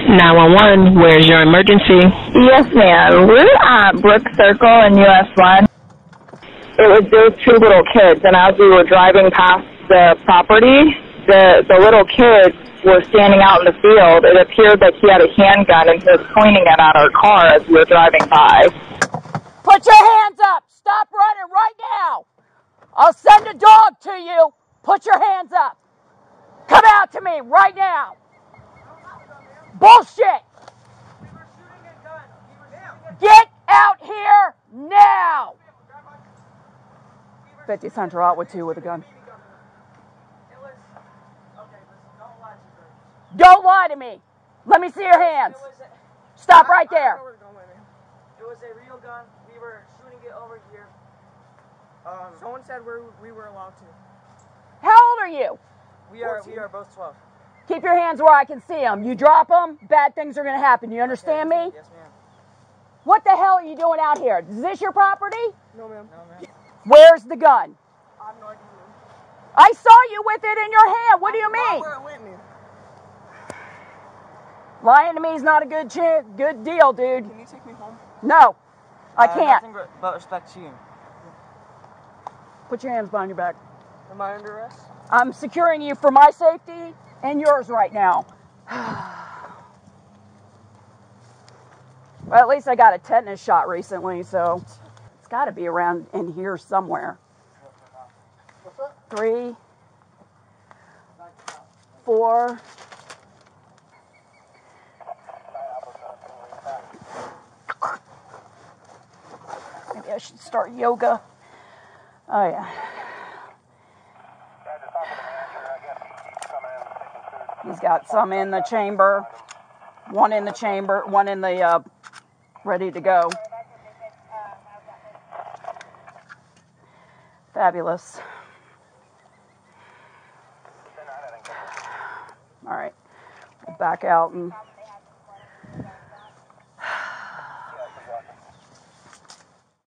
911, where's your emergency? Yes, ma'am. We're at Brook Circle in US 1. It was those two little kids, and as we were driving past the property, the little kids were standing out in the field. It appeared that he had a handgun, and he was pointing it at our car as we were driving by. Put your hands up! Stop running right now! I'll send a dog to you! Put your hands up! Come out to me right now! Bullshit! Get out here now! 50 Central out with 2 with a gun. Don't lie to me. Let me see your hands. Stop right there. It was a real gun. We were shooting it over here. Someone said we were allowed to. How old are you? We are both 12. Keep your hands where I can see them. You drop them, bad things are going to happen. You understand me? Yes, ma'am. What the hell are you doing out here? Is this your property? No, ma'am. No, ma'am. Where's the gun? I have no idea. I saw you with it in your hand. What do you mean? Where it went, man. Lying to me is not a good deal, dude. Can you take me home? No, I can't. Nothing but respect to you. Put your hands behind your back. Am I under arrest? I'm securing you for my safety and yours right now. Well, at least I got a tetanus shot recently, so it's got to be around in here somewhere. 3, 4. Maybe I should start yoga. Oh, yeah. He's got some in the chamber. One in the chamber, one in the ready to go. Fabulous. All right. We'll back out and